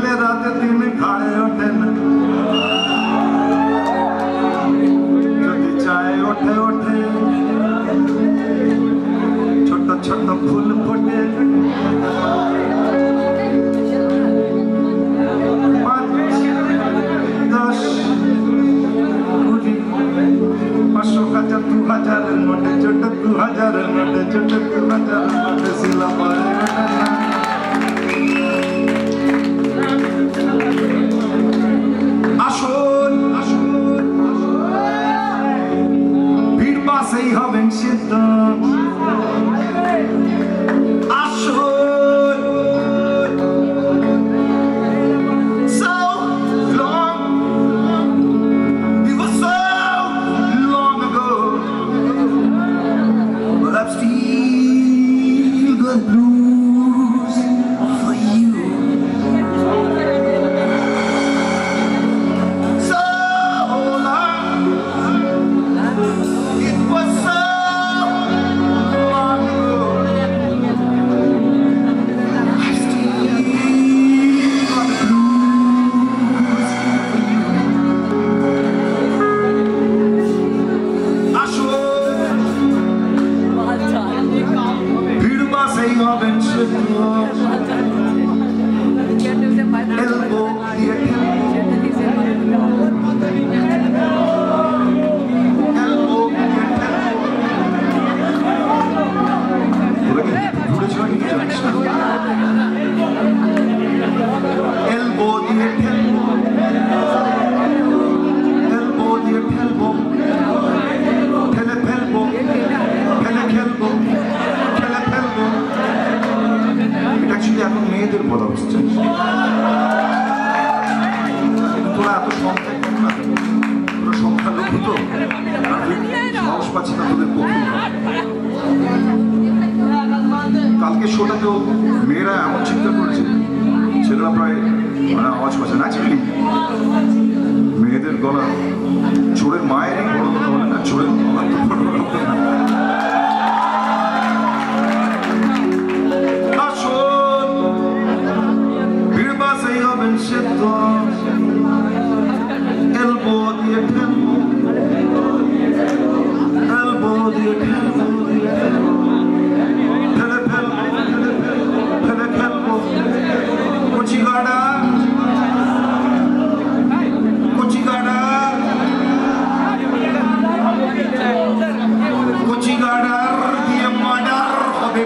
দিনে রাতে দিন ঘাড়ে ওঠে না, যদি চায় ওঠে ওঠে, ছোট ছোট ফুল ফোটে, 5, 10, 20, 500, 1000, 2000 নোটে, ছোট 2000 নোটে, ছোট 2000 নোটে শিলা পড়ে আসুন আসুন ভিড় বাসেই হবেন সিদ্ধ আসুন so long it was so long ago but I've still got blues for you. এখন মেয়েদের বলা হচ্ছে তোরা এত সংখ্যা কম না, তোরা সংখ্যা লঘু তো সাহস পাচ্ছি না তোদের পক্ষে। কালকে শোটাতেও মেয়েরা এমন চিন্তা করেছে, ছেলেরা প্রায় আওয়াজ পাচ্ছে না। অ্যাকচুয়ালি মেয়েদের গলা চোরের মায়েরই বড় কথা বলে না, চোরের গলা তো বড় কথা না। Elbow diye tempo, elbow diye tempo, pele tempo, kuchigada, diye madar hobe.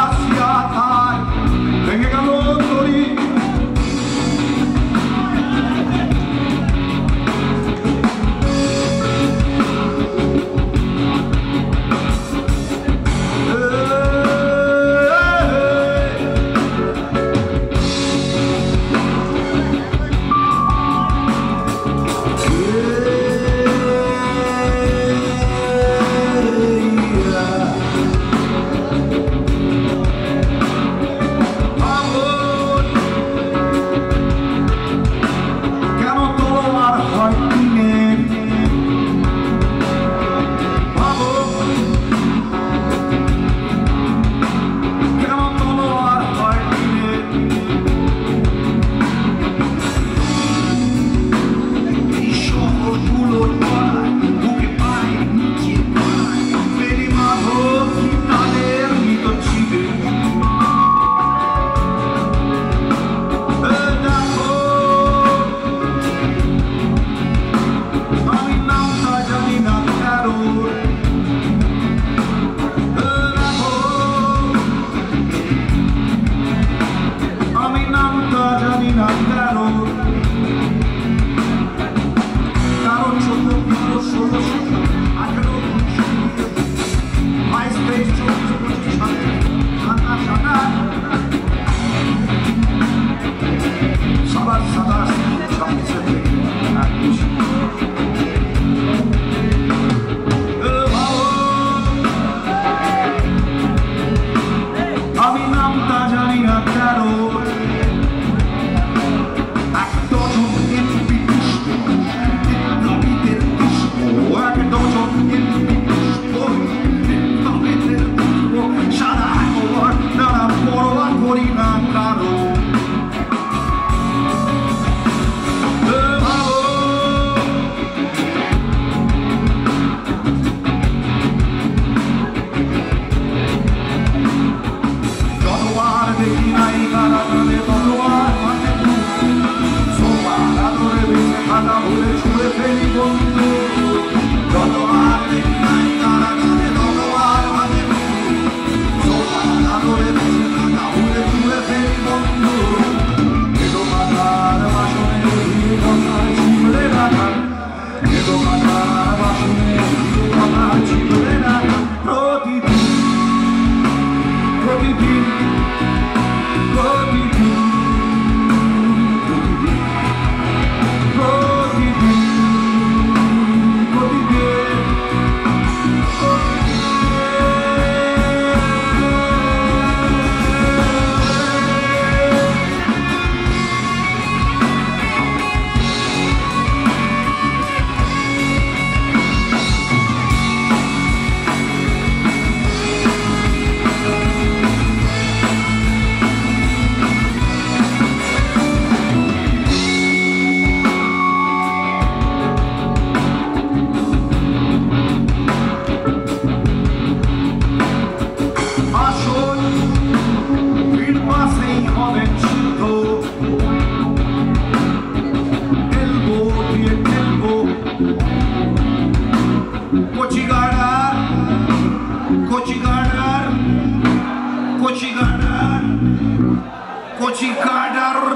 Kochi Gardar